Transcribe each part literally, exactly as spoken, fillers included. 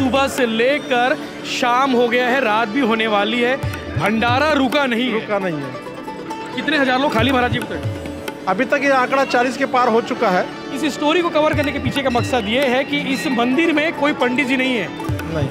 सुबह से लेकर शाम हो गया है, रात भी होने वाली है, भंडारा रुका नहीं रुका नहीं है। कितने हजार लोग खाली महाराज जी अब तक? अभी तक ये आंकड़ा चालीस के पार हो चुका है। इस स्टोरी को कवर करने के पीछे का मकसद ये है कि इस मंदिर में कोई पंडित जी नहीं है। नहीं,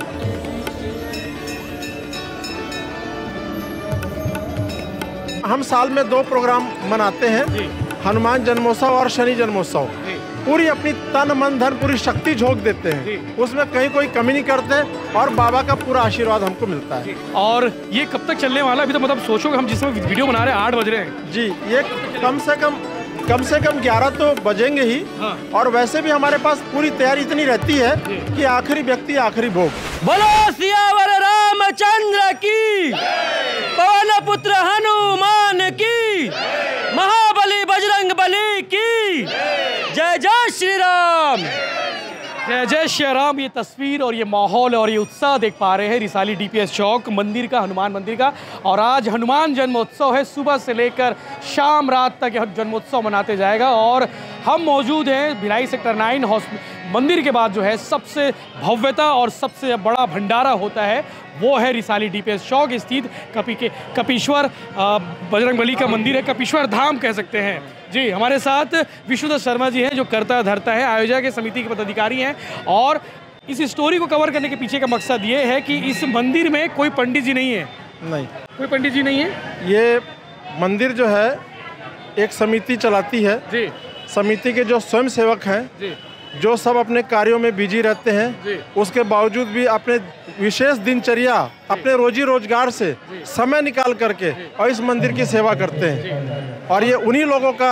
हम साल में दो प्रोग्राम मनाते हैं, हनुमान जन्मोत्सव और शनि जन्मोत्सव। पूरी अपनी तन मन धन पूरी शक्ति झोंक देते हैं, उसमें कहीं कोई कमी नहीं करते और बाबा का पूरा आशीर्वाद हमको मिलता है। और ये कब तक चलने वाला? अभी तो मतलब सोचो हम जिसमें वीडियो बना रहे हैं आठ बज रहे हैं जी, ये कम से कम कम से कम ग्यारह तो बजेंगे ही। हाँ। और वैसे भी हमारे पास पूरी तैयारी इतनी रहती है कि आखिरी व्यक्ति आखिरी भोग। बोलो सियावर रामचंद्र की, पवन पुत्र हनुमान की, महाबली बजरंग बली की, जय जय श्री राम। जय जय श्री राम। ये तस्वीर और ये माहौल और ये उत्साह देख पा रहे हैं रिसाली डीपीएस चौक मंदिर का, हनुमान मंदिर का। और आज हनुमान जन्मोत्सव है, सुबह से लेकर शाम रात तक यह जन्मोत्सव मनाते जाएगा। और हम मौजूद हैं भिलाई सेक्टर नाइन मंदिर के बाद जो है सबसे भव्यता और सबसे बड़ा भंडारा होता है वो है रिसाली डीपीएस चौक स्थित कपी के कपीश्वर बजरंगबली का मंदिर है, कपीश्वर धाम कह सकते हैं जी। हमारे साथ विशुद्ध शर्मा जी हैं जो करता धरता है, आयोजक समिति के पदाधिकारी हैं। और इस स्टोरी को कवर करने के पीछे का मकसद ये है कि इस मंदिर में कोई पंडित जी नहीं है। नहीं, कोई पंडित जी नहीं है। ये मंदिर जो है एक समिति चलाती है जी। समिति के जो स्वयं सेवक हैं जी, जो सब अपने कार्यों में बिजी रहते हैं, उसके बावजूद भी अपने विशेष दिनचर्या अपने रोजी रोजगार से समय निकाल करके और इस मंदिर की सेवा करते हैं। और ये उन्हीं लोगों का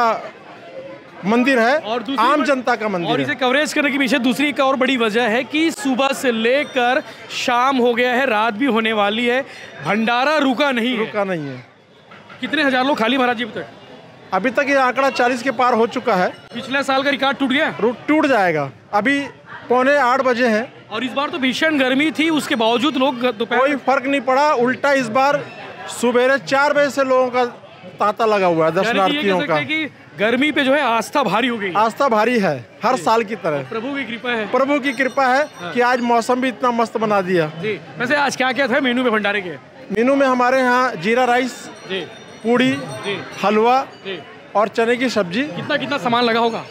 मंदिर है और आम जनता का मंदिर। और इसे कवरेज करने के पीछे दूसरी एक और बड़ी वजह है कि सुबह से लेकर शाम हो गया है, रात भी होने वाली है, भंडारा रुका नहीं रुका नहीं है। कितने हजार लोग खाली महाराज जी अब तक? अभी तक ये आंकड़ा चालीस के पार हो चुका है। पिछले साल का रिकॉर्ड टूट गया, टूट जाएगा। अभी पौने आठ बजे हैं और इस बार तो भीषण गर्मी थी, उसके बावजूद लोग दोपहर कोई फर्क नहीं पड़ा। उल्टा इस बार सुबह चार बजे से लोगों का तांता लगा हुआ है दर्शनार्थियों का। कि गर्मी पे जो है आस्था भारी हो गई। आस्था भारी है हर साल की तरह। प्रभु की कृपा है, प्रभु की कृपा है हाँ। कि आज मौसम भी इतना मस्त बना दिया जी। वैसे आज क्या क्या था मेनू में भंडारे के? मेनू में हमारे यहाँ जीरा राइस जी, पूड़ी जी, हलवा जी, और चने की सब्जी। कितना कितना सामान लगा होगा?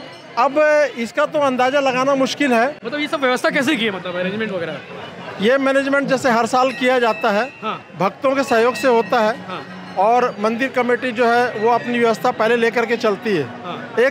अब इसका तो अंदाजा लगाना मुश्किल है। मतलब ये सब व्यवस्था कैसे की है, मतलब मैनेजमेंट वगैरह? ये मैनेजमेंट जैसे हर साल किया जाता है हाँ। भक्तों के सहयोग से होता है हाँ। और मंदिर कमेटी जो है वो अपनी व्यवस्था पहले लेकर के चलती है हाँ। एक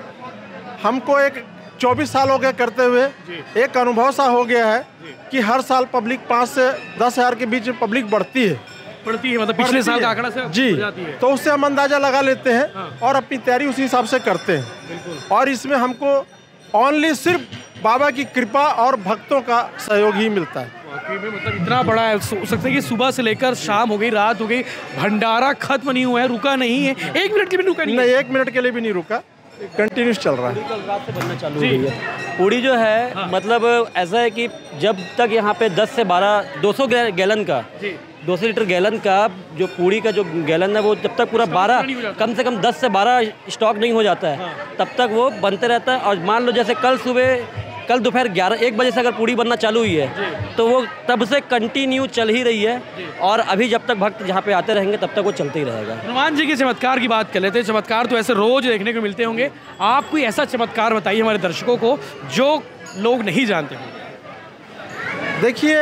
हमको एक चौबीस साल हो गए करते हुए, एक अनुभव सा हो गया है कि हर साल पब्लिक पाँच से दस हजार के बीच में पब्लिक बढ़ती है पड़ती है। मतलब पिछले साल का आंकड़ा से जी जाती है। तो उससे हम अंदाजा लगा लेते हैं हाँ। और अपनी तैयारी उसी हिसाब से करते हैं। बिल्कुल। और इसमें हमको ओनली सिर्फ बाबा की कृपा और भक्तों का सहयोग ही मिलता है। मतलब इतना बड़ा है, हो सकता है कि सुबह से लेकर शाम हो गई, रात हो गई, भंडारा खत्म नहीं हुआ है, रुका नहीं है, एक मिनट के भी रुका नहीं, नहीं एक मिनट के लिए भी नहीं रुका, कंटिन्यूस चल रहा है। कल रात से बनना चालू हुई है पूड़ी जो है हाँ। मतलब ऐसा है कि जब तक यहाँ पे दस से बारह दो सौ गैलन का दो सौ लीटर गैलन का जो पूड़ी का जो गैलन है वो जब तक पूरा बारह कम से कम दस से बारह स्टॉक नहीं हो जाता है हाँ। तब तक वो बनते रहता है। और मान लो जैसे कल सुबह कल दोपहर ग्यारह एक बजे से अगर पूड़ी बनना चालू हुई है तो वो तब से कंटिन्यू चल ही रही है और अभी जब तक भक्त जहाँ पे आते रहेंगे तब तक वो चलते ही रहेगा। हनुमान जी के चमत्कार की बात कर लेते हैं। चमत्कार तो ऐसे रोज देखने को मिलते होंगे, आप कोई ऐसा चमत्कार बताइए हमारे दर्शकों को जो लोग नहीं जानते होंगे। देखिए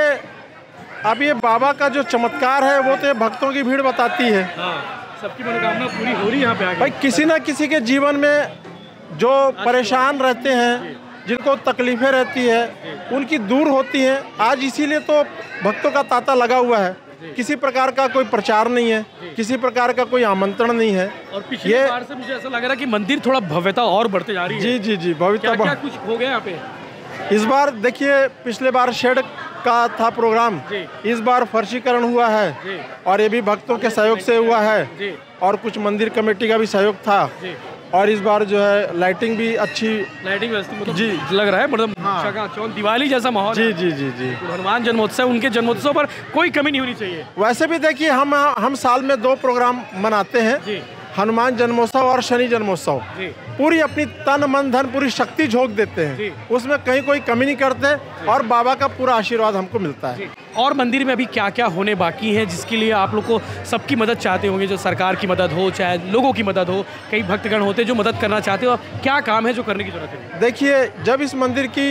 अब ये बाबा का जो चमत्कार है वो तो भक्तों की भीड़ बताती है हाँ, सबकी मनोकामना पूरी हो रही है यहाँ पे आके। भाई किसी ना किसी के जीवन में जो परेशान रहते हैं, जिनको तकलीफें रहती है, उनकी दूर होती हैं। आज इसीलिए तो भक्तों का तांता लगा हुआ है। किसी प्रकार का कोई प्रचार नहीं है, किसी प्रकार का कोई आमंत्रण नहीं है। और पिछले बार से मुझे ऐसा लग रहा है कि मंदिर थोड़ा भव्यता और बढ़ते जा रही है। जी जी जी भव्यता क्या कुछ हो गया यहाँ पे? इस बार देखिए पिछले बार शेड का था प्रोग्राम, इस बार फर्शीकरण हुआ है और ये भी भक्तों के सहयोग से हुआ है और कुछ मंदिर कमेटी का भी सहयोग था। और इस बार जो है लाइटिंग भी अच्छी, लाइटिंग मतलब जी लग रहा है, मतलब हाँ। दिवाली जैसा माहौल। जी जी जी जी हनुमान जन्मोत्सव, उनके जन्मोत्सव पर कोई कमी नहीं होनी चाहिए। वैसे भी देखिए हम हम साल में दो प्रोग्राम मनाते हैं, हनुमान जन्मोत्सव और शनि जन्मोत्सव पूरी अपनी तन मन धन पूरी शक्ति झोंक देते हैं, उसमें कहीं कोई कमी नहीं करते और बाबा का पूरा आशीर्वाद हमको मिलता है। और मंदिर में अभी क्या क्या होने बाकी है जिसके लिए आप लोग को सबकी मदद चाहते होंगे, जो सरकार की मदद हो चाहे लोगों की मदद हो, कई भक्तगण होते हैं जो मदद करना चाहते हो, क्या काम है जो करने की जरूरत है? देखिए, जब इस मंदिर की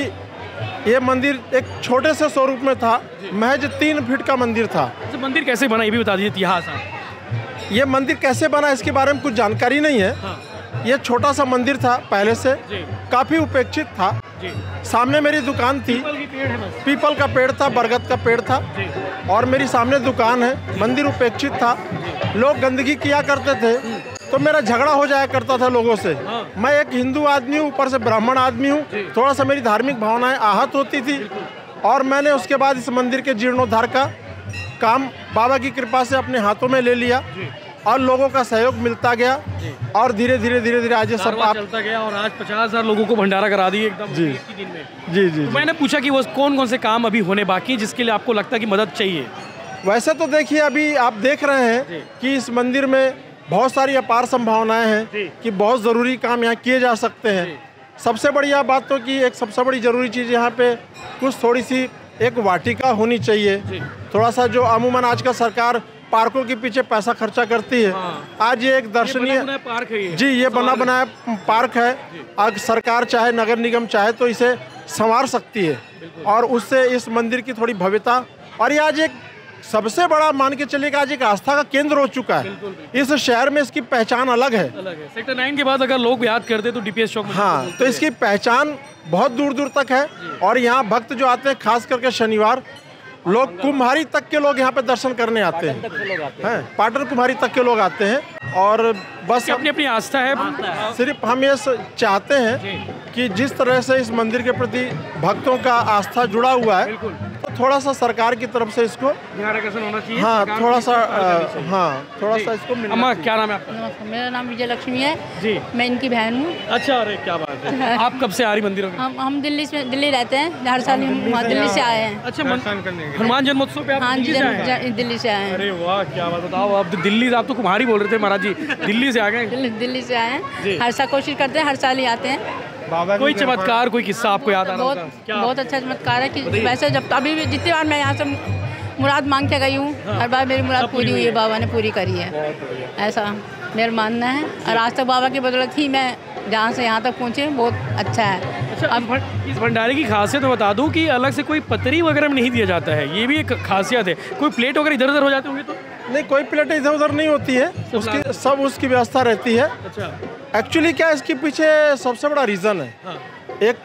ये मंदिर एक छोटे से स्वरूप में था, महज तीन फीट का मंदिर था। तो मंदिर कैसे बना ये भी बता दीजिए इतिहास आप। ये मंदिर कैसे बना इसके बारे में कुछ जानकारी नहीं है। हाँ। ये छोटा सा मंदिर था, पहले से काफी उपेक्षित था। जी। सामने मेरी दुकान थी, पीपल की पेड़ है बस। पीपल का पेड़ था, बरगद का पेड़ था और मेरी सामने दुकान है। मंदिर उपेक्षित था, लोग गंदगी किया करते थे तो मेरा झगड़ा हो जाया करता था लोगों से। हाँ। मैं एक हिंदू आदमी हूँ, ऊपर से ब्राह्मण आदमी हूँ, थोड़ा सा मेरी धार्मिक भावनाएं आहत होती थी और मैंने उसके बाद इस मंदिर के जीर्णोद्धार का काम बाबा की कृपा से अपने हाथों में ले लिया और लोगों का सहयोग मिलता गया और धीरे धीरे धीरे धीरे आज ये सब आप चलता गया और आज पचास हजार लोगों को भंडारा करा दिए एकदम जी। एक ही दिन में। जी जी, तो मैंने पूछा कि वो कौन कौन से काम अभी होने बाकी है जिसके लिए आपको लगता है कि मदद चाहिए? वैसे तो देखिए, अभी आप देख रहे हैं कि इस मंदिर में बहुत सारी अपार संभावनाएं हैं कि बहुत ज़रूरी काम यहाँ किए जा सकते हैं। सबसे बढ़िया बात तो कि एक सबसे बड़ी ज़रूरी चीज़ यहाँ पे कुछ थोड़ी सी एक वाटिका होनी चाहिए। थोड़ा सा जो अमूमन आजकल सरकार पार्कों के पीछे पैसा खर्चा करती है, आज ये एक दर्शनीय पार्क है ये। जी, ये बना बनाया पार्क है। अगर सरकार चाहे, नगर निगम चाहे तो इसे संवार सकती है और उससे इस मंदिर की थोड़ी भव्यता, और ये आज एक सबसे बड़ा मान के चलिए कि आज एक आस्था का केंद्र हो चुका है। इस शहर में इसकी पहचान अलग है। अलग है। सेक्टर नाइन के बाद अगर लोग याद करते तो डीपीएस चौक में। हाँ, तो इसकी पहचान बहुत दूर दूर तक है और यहाँ भक्त जो आते हैं, खास करके शनिवार, लोग कुम्हारी तक के लोग यहाँ पे दर्शन करने आते हैं, हैं पाटन कुम्हारी तक के लोग आते हैं और बस अपनी अपनी आस्था है। सिर्फ हम ये चाहते हैं कि जिस तरह से इस मंदिर के प्रति भक्तों का आस्था जुड़ा हुआ है, तो थोड़ा सा सरकार की तरफ से इसको ध्यान आकर्षण होना चाहिए। हाँ, थोड़ा सा आ, हाँ थोड़ा सा इसको मिलना अम्मा, चाहिए। क्या नाम है आपका? मेरा नाम विजय लक्ष्मी है जी। मैं इनकी बहन हूँ। अच्छा, अरे क्या बात है। आप कब से आ रही मंदिरों में? हम हम दिल्ली से दिल्ली रहते हैं, हर साल हम वहाँ दिल्ली से आए हैं। अच्छा, हनुमान जन्मोत्सव पे आप हाँ जी, दिल्ली से आए हैं? जन- जन- दिल्ली से आए हैं। अरे वाह, क्या बात। बताओ, आप तो दिल्ली, आप तो कुम्हारी बोल रहे थे महाराज जी, दिल्ली से आ गए। दिल्ली दिल्ली से आए हैं, हर साल कोशिश करते हैं, हर साल ही आते हैं। कोई चमत्कार, कोई किस्सा आपको याद आ रहा बहुत होगा? बहुत अच्छा चमत्कार है कि वैसे जब अभी भी जितनी बार मैं यहाँ से मुराद मांग के गई हूँ, हर बार मेरी मुराद पूरी हुई है, बाबा ने पूरी करी है। ऐसा मेरा मानना है और आज तक बाबा की बदौलत ही मैं जहाँ से यहाँ तक पहुँचे, बहुत अच्छा है। अच्छा, अब इस भंडारे की खासियत मैं बता दूं कि अलग से कोई पतरी वगैरह में नहीं दिया जाता है, ये भी एक खासियत है। कोई प्लेट वगैरह इधर उधर हो जाते होंगे तो? नहीं, कोई प्लेट इधर उधर नहीं होती है, उसकी सब उसकी व्यवस्था रहती है। अच्छा। एक्चुअली क्या इसके पीछे सबसे बड़ा रीज़न है, हाँ। एक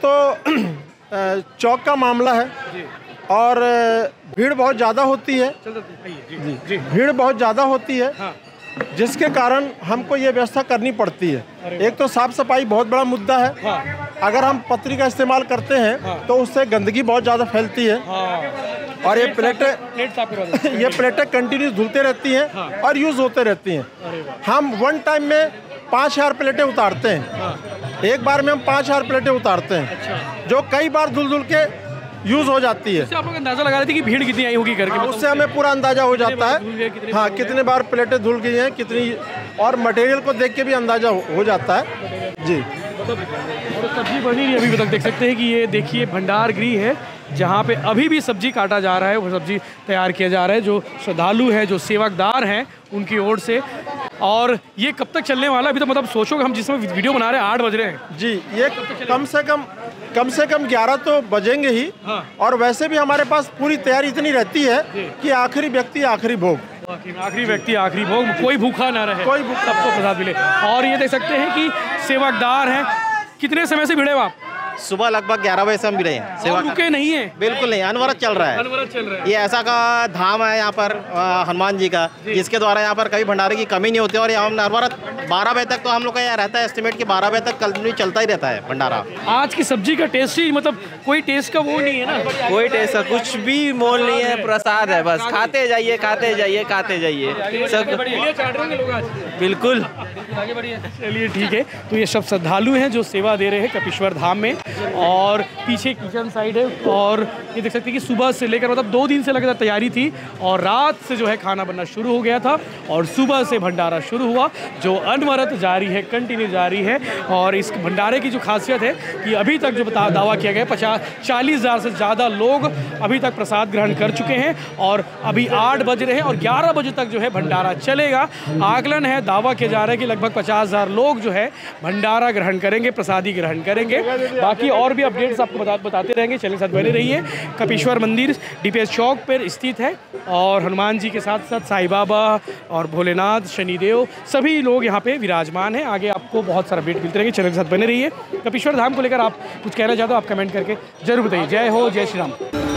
तो चौक का मामला है और भीड़ बहुत ज़्यादा होती है। जी जी। भीड़ बहुत ज़्यादा होती है, हाँ। जिसके कारण हमको ये व्यवस्था करनी पड़ती है। एक तो साफ सफाई बहुत बड़ा मुद्दा है। हाँ। अगर हम पतरी का इस्तेमाल करते हैं हाँ। तो उससे गंदगी बहुत ज़्यादा फैलती है। हाँ। और ये प्लेटें प्लेट साफ करवा दो। ये प्लेटें कंटिन्यूस धुलते रहती हैं हाँ। और यूज़ होते रहती हैं। अरे वाह। हम वन टाइम में पाँच हजार प्लेटें उतारते हैं। हाँ। एक बार में हम पाँच हजार प्लेटें उतारते हैं, अच्छा। जो कई बार धुल धुल के यूज़ हो जाती है। इससे आप लोग अंदाजा लगा रहे थे कि भीड़ कितनी आई होगी करके? हाँ, उससे हमें पूरा अंदाजा हो जाता है। हाँ, कितने बार प्लेटें धुल गई हैं, कितनी, और मटेरियल को देख के भी अंदाजा हो, हो जाता है जी। और सब्जी बनी रही अभी तक, देख सकते हैं कि ये देखिए भंडार गृह है जहाँ पे अभी भी सब्जी काटा जा रहा है, वो सब्जी तैयार किया जा रहा है। जो श्रद्धालु हैं, जो सेवकदार हैं, उनकी ओर से। और ये कब तक चलने वाला है? अभी तो मतलब सोचो कि हम जिसमें वीडियो बना रहे हैं आठ बज रहे हैं जी। ये कम से कम कम से कम ग्यारह तो बजेंगे ही। हाँ। और वैसे भी हमारे पास पूरी तैयारी इतनी रहती है कि आखिरी व्यक्ति आखिरी भोग, आखिरी व्यक्ति आखिरी भोग, कोई भूखा ना रहे, कोई भूखा, सबको प्रसाद मिले। और ये देख सकते हैं कि सेवकदार हैं। कितने समय से भिड़े हो आप? सुबह लगभग ग्यारह बजे से हम भिड़े हैं। सेवा और रुके नहीं है? बिल्कुल नहीं, अनवरत चल रहा है। अनवरत चल रहा है। ये ऐसा का धाम है यहाँ पर अ, हनुमान जी का, जिसके द्वारा यहाँ पर कभी भंडारे की कमी नहीं होती। और यहाँ अनवरत बारह बजे तक तो हम लोग का यहाँ रहता है एस्टिमेट कि बारह बजे तक कंटिन्यू चलता ही रहता है भंडारा। आज की सब्जी का टेस्ट ही मतलब कोई टेस्ट का वो नहीं है ना? कोई टेस्ट का कुछ भी मोल नहीं है, प्रसाद है बस। खाते जाइए, खाते जाइए, खाते जाइए सब। बढ़िया चाट रहे होंगे लोग आज। बिल्कुल। आगे बढ़िए। चलिए ठीक है, तो ये सब श्रद्धालु हैं जो सेवा दे रहे हैं कपिश्वर धाम में, और पीछे किचन साइड है, और ये देख सकते हैं कि सुबह से लेकर मतलब दो दिन से लगातार तैयारी थी, और रात से जो है खाना बनना शुरू हो गया था, और सुबह से भंडारा शुरू हुआ जो अनवरत जारी है, कंटिन्यू जारी है। और इस भंडारे की जो खासियत है कि अभी तक जो बता दावा किया गया पचास चालीस हज़ार से ज़्यादा लोग अभी तक प्रसाद ग्रहण कर चुके हैं, और अभी आठ बज रहे हैं और ग्यारह बजे तक जो है भंडारा चलेगा। आकलन है, दावा किया जा रहा है कि लगभग पचास हज़ार लोग जो है भंडारा ग्रहण करेंगे, प्रसादी ग्रहण करेंगे। बाकी और भी अपडेट्स आपको बता बताते रहेंगे, चैनल के साथ बने रहिए। कपिश्वर मंदिर डीपीएस चौक पर स्थित है, और हनुमान जी के साथ साथ साईं बाबा और भोलेनाथ, शनिदेव सभी लोग यहाँ पे विराजमान हैं। आगे आपको बहुत सारा अपडेट मिलते रहेंगे, चैनल के साथ बने रहिए। कपिश्वर धाम को लेकर आप कुछ कहना चाहते हो, आप कमेंट करके जरूर बताइए। जय हो, जय श्री राम।